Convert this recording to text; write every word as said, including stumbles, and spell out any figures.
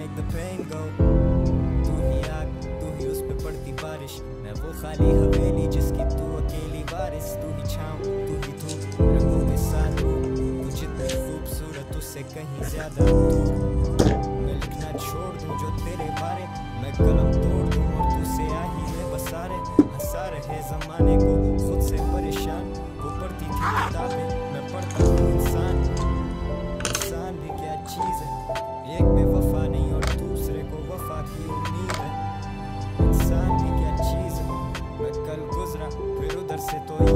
make the pain go। तू ही आग, तू ही उस पे पड़ती बारिश, मैं वो खाली हवेली जिसकी तू अकेली वारिस। तू ही छाँव, तू ही धूप, रंगों के साथ रूप, तू जितनी खूबसूरत उससे कहीं ज्यादा दूर। मैं लिखना छोड़ दूं जो तेरे बारे, मैं कलम तोड़ दूं और तू स्याही में बसा रहे। हंसा रहे जमाने को खुद से परेशान, वो पढ़ती थी किताबें, मैं पढ़ता हूँ इंसान। इंसान भी क्या चीज़ है, एक बेवफा नहीं और दूसरे को वफा की उम्मीद है। इंसान भी क्या चीज़ है, मैं कल गुजरा फिर उधर से तो